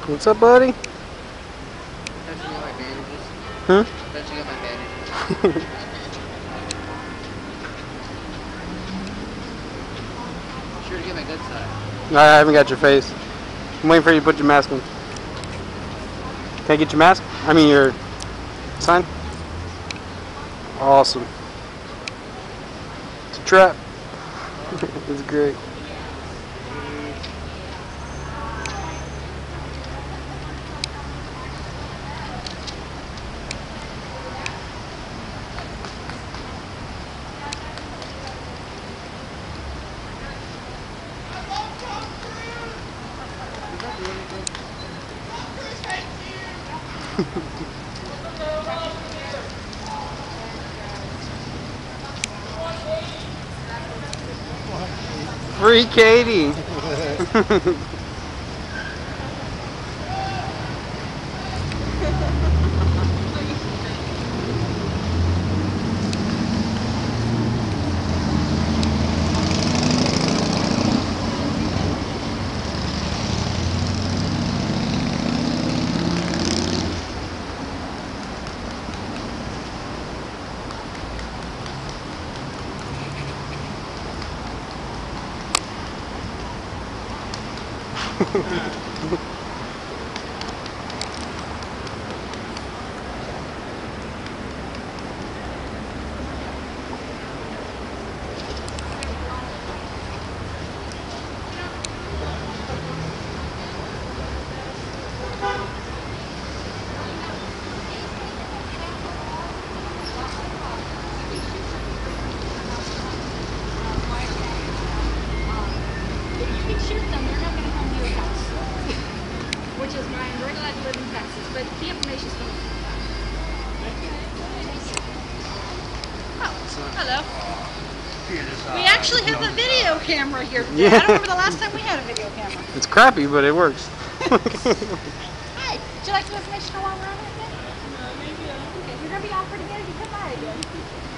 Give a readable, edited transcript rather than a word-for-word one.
What's up, buddy? Don't you get my bandages? Huh? Don't you get my bandages? Sure to get my good side. I haven't got your face. I'm waiting for you to put your mask on. Can I get your mask? I mean your sign? Awesome. It's a trap. It's great. Free Katie. Which is mine. We're glad to live in Texas, but the information's from. Oh, hello. We actually have a video camera here today. Yeah. I don't remember the last time we had a video camera. It's crappy, but it works. Hi. Would you like some information while we're on it? Maybe. Okay, you're going to be offered again if you come by again.